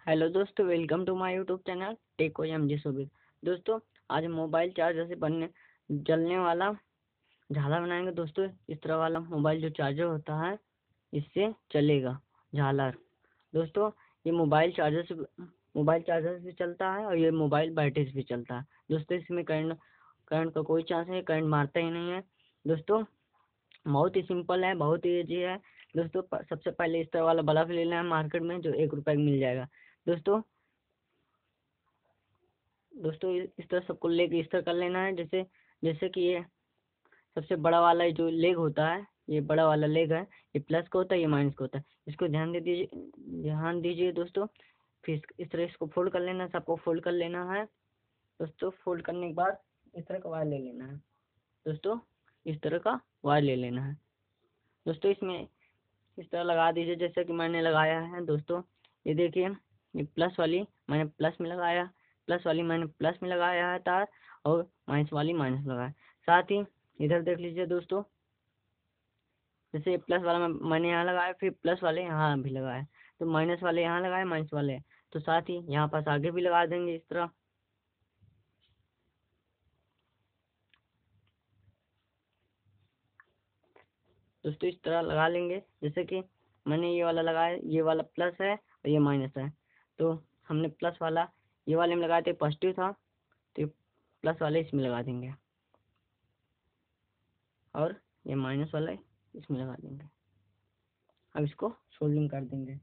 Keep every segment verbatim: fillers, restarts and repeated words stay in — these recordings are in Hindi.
हेलो दोस्तों, welcome to my YouTube channel tech M G Subir. दोस्तों, आज हम मोबाइल चार्जर से बनने जलने वाला झालर बनाएंगे। दोस्तों, इस तरह वाला मोबाइल जो चार्जर होता है इससे चलेगा झालर। दोस्तों, ये मोबाइल चार्जर से मोबाइल चार्जर से चलता है और ये मोबाइल बैटरी से भी चलता है। दोस्तों, इसमें करंट करंट का कोई चांस नहीं, करंट मारता ही नहीं है। दोस्तों, बहुत ही सिंपल है, बहुत ही ईजी है। दोस्तों, सबसे पहले इस तरह वाला बल्ब ले लेना है मार्केट में, जो एक रुपए का मिल जाएगा। दोस्तों दोस्तों इस तरह सबको लेके इस तरह कर लेना है, जैसे जैसे कि ये सबसे बड़ा वाला जो लेग होता है, ये बड़ा वाला लेग है, ये प्लस का होता है, ये माइनस का होता है। इसको ध्यान दे दीजिए ध्यान दीजिए दोस्तों। फिर इस तरह इसको फोल्ड कर लेना है, सबको फोल्ड कर लेना है। दोस्तों, फोल्ड करने के बाद इस तरह का वायर ले लेना है। दोस्तों, इस तरह का वायर ले लेना है। दोस्तों, इसमें इस तरह लगा दीजिए जैसे कि मैंने लगाया है। दोस्तों, ये देखिए, ये प्लस वाली मैंने प्लस में लगाया, प्लस वाली मैंने प्लस में लगाया है तार, और माइनस वाली माइनस में लगाया। साथ ही इधर देख लीजिए दोस्तों, जैसे प्लस वाला मैं मैंने यहाँ लगाया, फिर प्लस वाले यहाँ भी लगाया, तो माइनस वाले यहाँ लगाए, माइनस वाले तो साथ ही यहाँ पास आगे भी लगा देंगे इस तरह। दोस्तों, इस तरह लगा लेंगे, जैसे कि मैंने ये वाला लगाया, ये वाला प्लस है और ये माइनस है। तो हमने प्लस वाला ये वाले में लगाए थे, पॉजिटिव था, तो प्लस वाले इसमें लगा देंगे, और ये माइनस वाला इसमें लगा देंगे। अब इसको सोल्डिंग कर देंगे।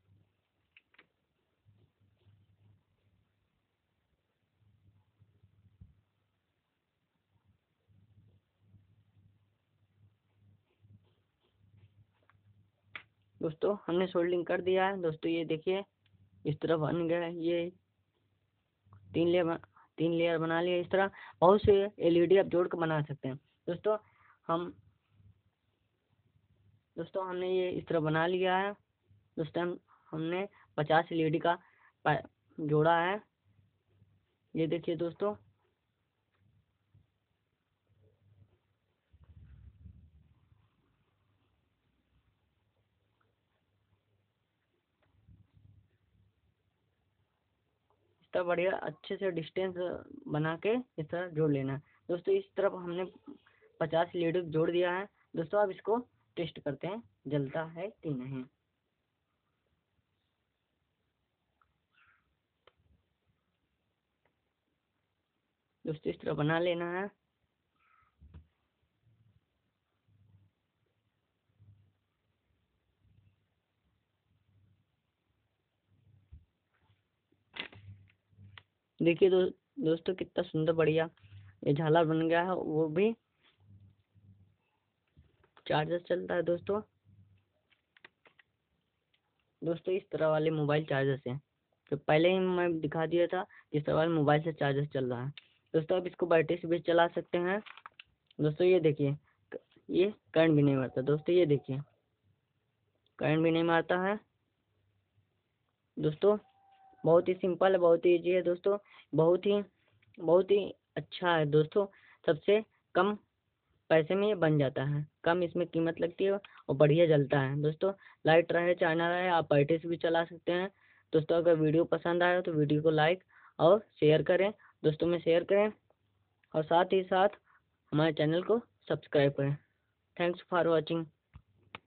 दोस्तों, हमने सोल्डिंग कर दिया है। दोस्तों, ये देखिए, इस तरह बन गया है। ये तीन लेयर तीन लेयर बना लिया। इस तरह बहुत से एलईडी आप जोड़ कर बना सकते हैं। दोस्तों हम दोस्तों हमने ये इस तरह बना लिया है। दोस्तों, हम हमने पचास एलईडी का जोड़ा है। ये देखिए दोस्तों, इस तरह बढ़िया अच्छे से डिस्टेंस बना के इस तरह जोड़ लेना है। दोस्तों, इस तरफ हमने पचास एलईडी जोड़ दिया है। दोस्तों, अब इसको टेस्ट करते हैं, जलता है कि नहीं। दोस्तों, इस तरह बना लेना है। देखिए दो, दोस्तों कितना सुंदर बढ़िया ये झालर बन गया है, वो भी चार्जर चलता है। दोस्तों दोस्तों इस तरह वाले मोबाइल चार्जर से, तो पहले ही मैं दिखा दिया था, इस तरह वाले मोबाइल से चार्जर चल रहा है। दोस्तों, अब इसको बैटरी से भी चला सकते हैं। दोस्तों, ये देखिए, ये करंट भी नहीं मारता। दोस्तों, ये देखिए, करंट भी नहीं मारता है। दोस्तों, बहुत ही सिंपल है, बहुत ही ईजी है। दोस्तों, बहुत ही बहुत ही अच्छा है। दोस्तों, सबसे कम पैसे में ये बन जाता है, कम इसमें कीमत लगती है और बढ़िया जलता है। दोस्तों, लाइट रहे चाहे ना रहे, आप बैटरी से भी चला सकते हैं। दोस्तों, अगर वीडियो पसंद आए तो वीडियो को लाइक और शेयर करें, दोस्तों में शेयर करें, और साथ ही साथ हमारे चैनल को सब्सक्राइब करें। Thanks for watching.